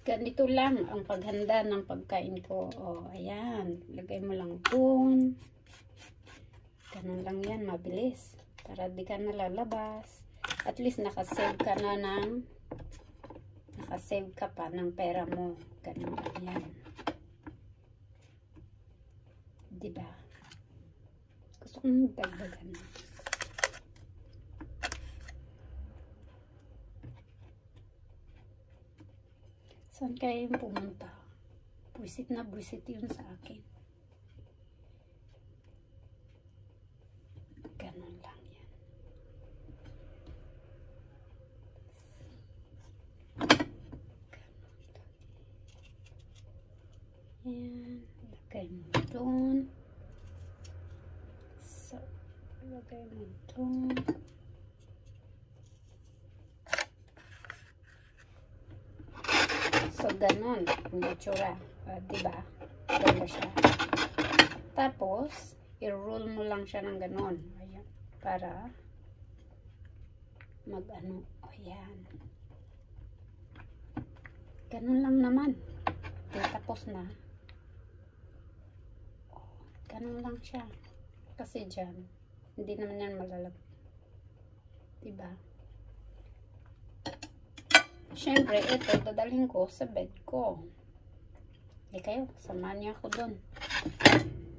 Ganito lang ang paghanda ng pagkain ko. O, ayan. Lagay mo lang dun. Ganun lang yan, mabilis. Para di ka nalalabas. At least nakasave ka na nakasave ka pa ng pera mo. Ganun lang yan. Diba? Gusto kong dagdagan. Saan kayo yung pumunta? Buisit na buisit yun sa akin. Ganun lang yan. Ayan. Lagay mo doon. So, lagay mo doon. So, ganun. Ang itsura. Diba? Ganun siya. Tapos, i-roll mo lang siya ng ganun. Ayan. Para mag-ano. Ayan. Ganun lang naman. Okay, tapos na. Ganun lang siya. Kasi dyan, hindi naman yan malalag. Diba? Siyempre, ito, dadalhin ko sa bed ko. Eh kayo, samahan niyo ako dun.